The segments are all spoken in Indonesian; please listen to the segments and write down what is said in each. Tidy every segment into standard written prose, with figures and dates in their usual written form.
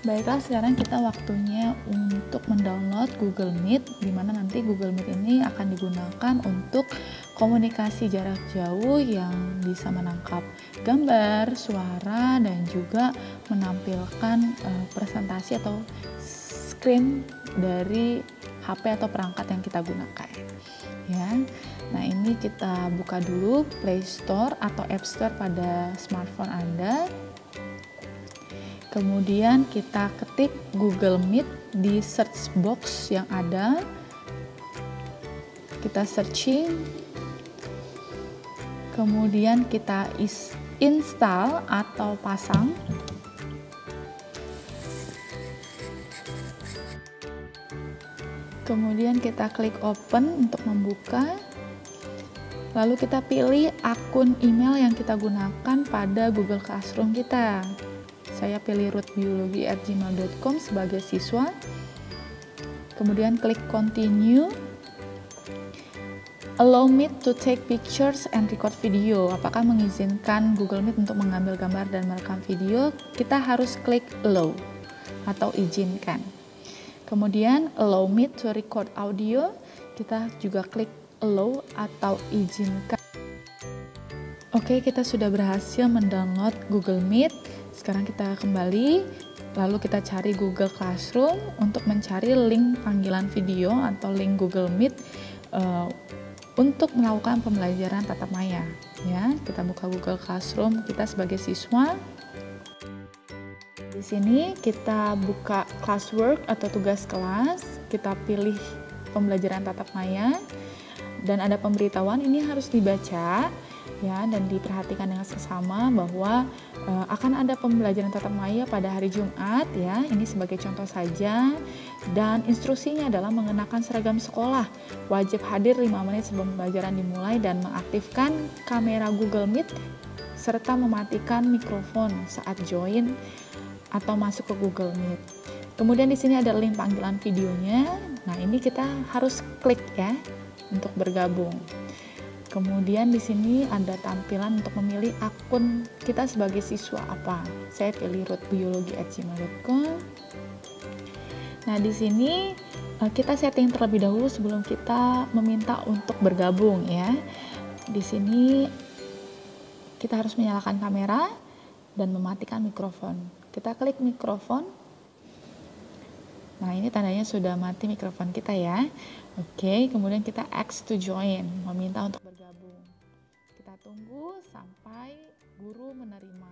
Baiklah, sekarang kita waktunya untuk mendownload Google Meet, di mana nanti Google Meet ini akan digunakan untuk komunikasi jarak jauh yang bisa menangkap gambar, suara, dan juga menampilkan presentasi atau screen dari HP atau perangkat yang kita gunakan. Ya, nah ini kita buka dulu Play Store atau App Store pada smartphone Anda. Kemudian kita ketik Google Meet di search box yang ada. Kita searching. Kemudian kita install atau pasang. Kemudian kita klik open untuk membuka. Lalu kita pilih akun email yang kita gunakan pada Google Classroom kita. Saya pilih rootbiologi@gmail.com sebagai siswa. Kemudian klik continue. Allow Meet to take pictures and record video. Apakah mengizinkan Google Meet untuk mengambil gambar dan merekam video? Kita harus klik allow atau izinkan. Kemudian allow Meet to record audio. Kita juga klik allow atau izinkan. Oke, kita sudah berhasil mendownload Google Meet. Sekarang kita kembali, lalu kita cari Google Classroom untuk mencari link panggilan video atau link Google Meet untuk melakukan pembelajaran tatap maya. Ya, kita buka Google Classroom kita sebagai siswa. Di sini kita buka classwork atau tugas kelas, kita pilih pembelajaran tatap maya, dan ada pemberitahuan ini harus dibaca. Ya, dan diperhatikan dengan seksama bahwa akan ada pembelajaran tatap maya pada hari Jumat, ya. Ini sebagai contoh saja, dan instruksinya adalah mengenakan seragam sekolah, wajib hadir 5 menit sebelum pembelajaran dimulai dan mengaktifkan kamera Google Meet serta mematikan mikrofon saat join atau masuk ke Google Meet. Kemudian di sini ada link panggilan videonya. Nah, ini kita harus klik ya untuk bergabung. Kemudian di sini ada tampilan untuk memilih akun kita sebagai siswa apa. Saya pilih rootbiologi@gmail.com. Nah, di sini kita setting terlebih dahulu sebelum kita meminta untuk bergabung ya. Di sini kita harus menyalakan kamera dan mematikan mikrofon. Kita klik mikrofon. Nah, ini tandanya sudah mati mikrofon kita ya. Oke, kemudian kita X to join, meminta untuk bergabung. Kita tunggu sampai guru menerima.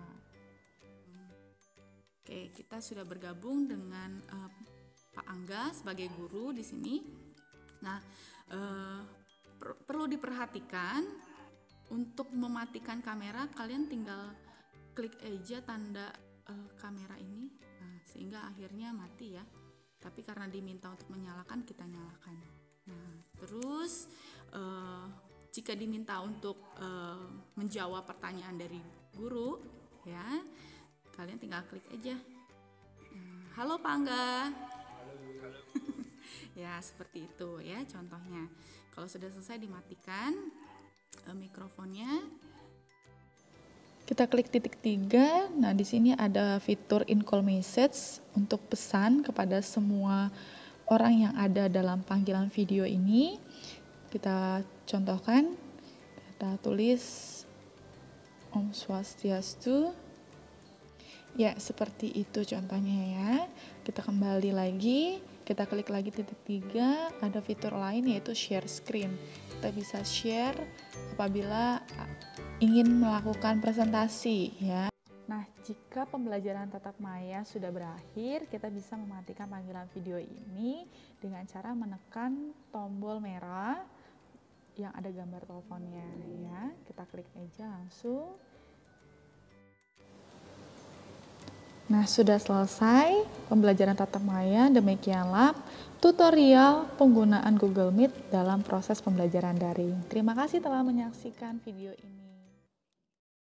Oke, kita sudah bergabung dengan Pak Angga sebagai guru di sini. Nah, perlu diperhatikan untuk mematikan kamera, kalian tinggal klik aja tanda kamera ini, sehingga akhirnya mati ya. Tapi karena diminta untuk menyalakan, kita nyalakan. Nah, terus jika diminta untuk menjawab pertanyaan dari guru, ya, kalian tinggal klik aja. Halo Pak Angga. Ya, seperti itu ya contohnya. Kalau sudah selesai dimatikan mikrofonnya. Kita klik titik 3. Nah, di sini ada fitur in call message untuk pesan kepada semua orang yang ada dalam panggilan video ini. Kita contohkan, kita tulis Om Swastiastu. Ya, seperti itu contohnya ya. Kita kembali lagi, kita klik lagi titik 3, ada fitur lain yaitu share screen. Kita bisa share apabila ingin melakukan presentasi ya. Nah, jika pembelajaran tatap maya sudah berakhir, kita bisa mematikan panggilan video ini dengan cara menekan tombol merah yang ada gambar teleponnya ya. Kita klik aja langsung. Nah, sudah selesai pembelajaran tatap maya. Demikianlah tutorial penggunaan Google Meet dalam proses pembelajaran daring. Terima kasih telah menyaksikan video ini.